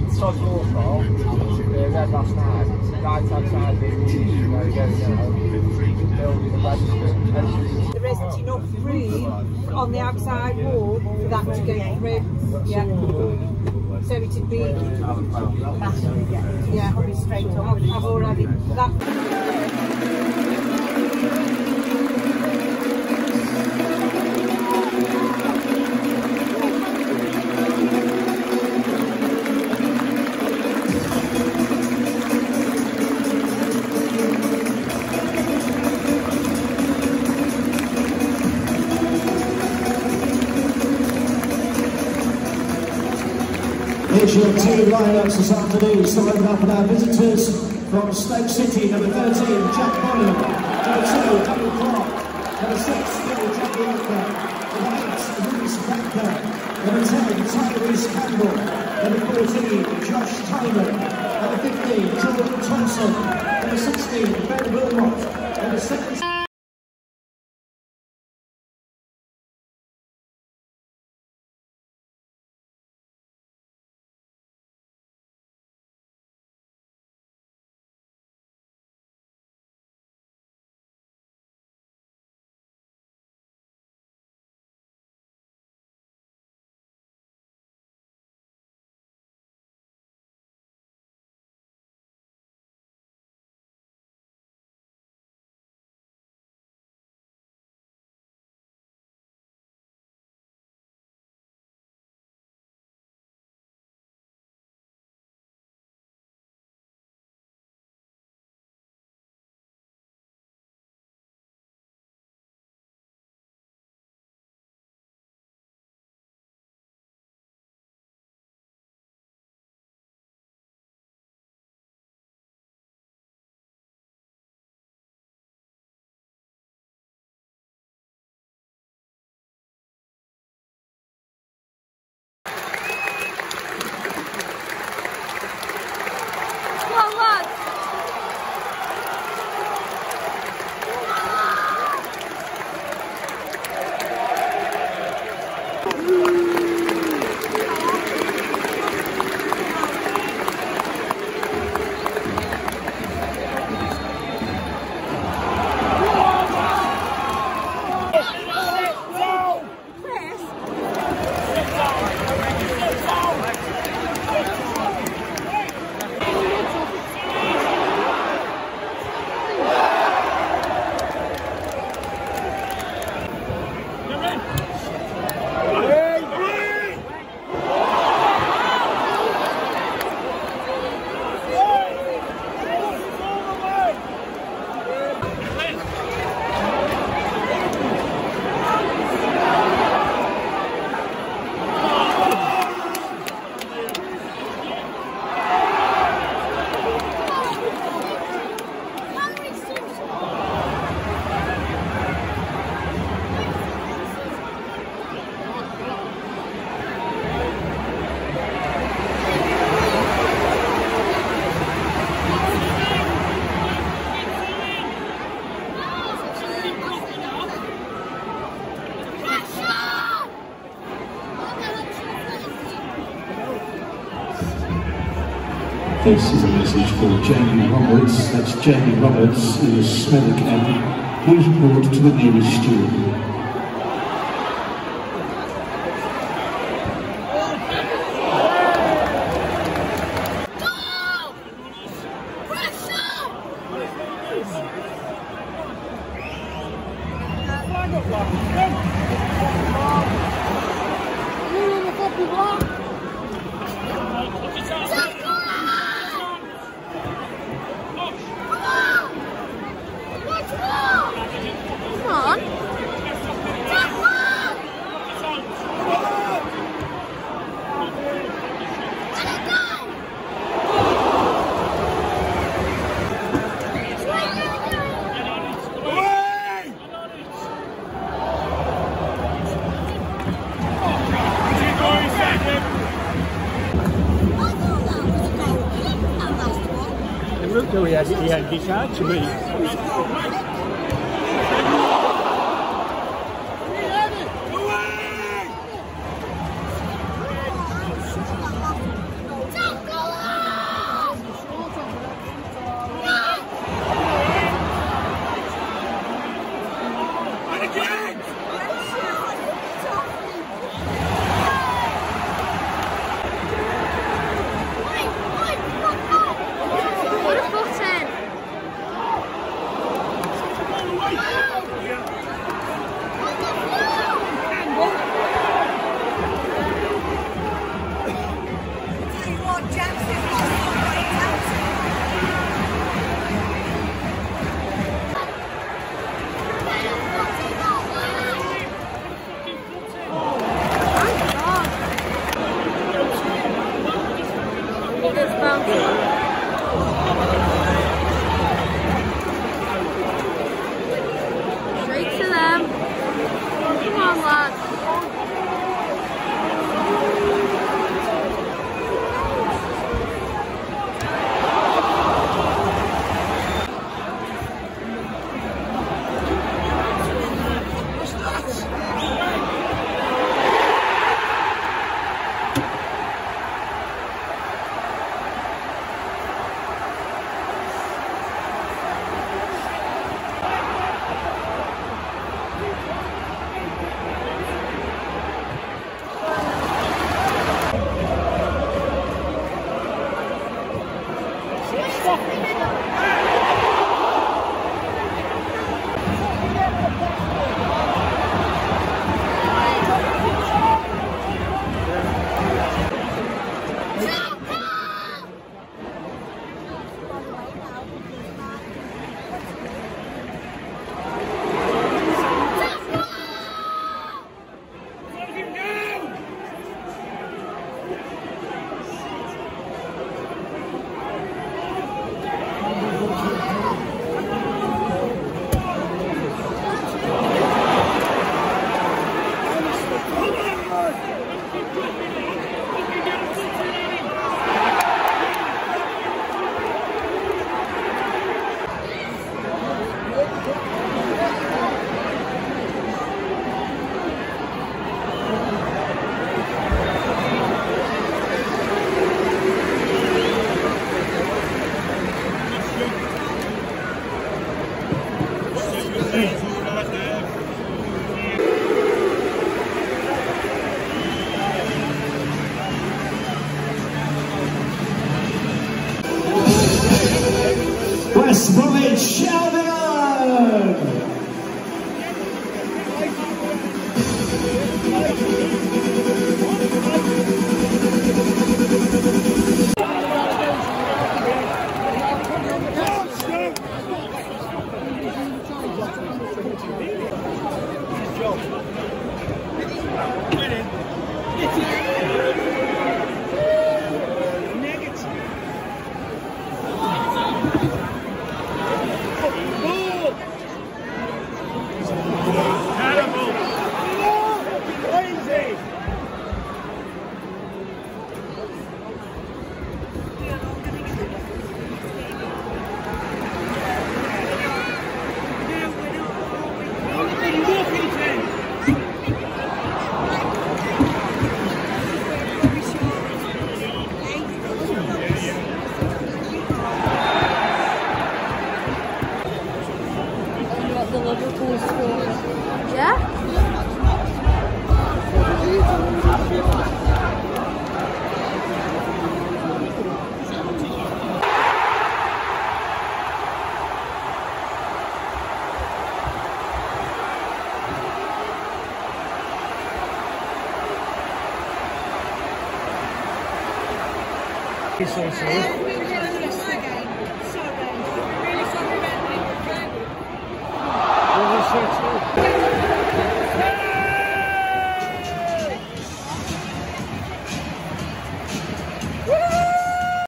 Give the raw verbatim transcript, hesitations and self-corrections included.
Sod's Law style. Yeah, we had last night. Right hand side, you know, you go, you know, building the register. There isn't enough room on the outside wall for that to go through. Yeah. So it'd be. Yeah, probably straight up. I've, I've already. That. Here's your team lineups this afternoon, starting up with our visitors from Stoke City, number thirteen, Jack Bonham, number two, Double Clark, number six, Phil Jagielka, number eight, Tariqe, number ten, Tyrese Campbell, number fourteen, Josh Tymon, number fifteen, Jordan Thompson, number sixteen, Ben Wilmot, number seventeen. This is a message for Jamie Roberts. That's Jamie Roberts in the Smethwick Abbey. Please report to the nearest steward. So he had, he had his heart to me. Go! West Bromwich Albion. So, so.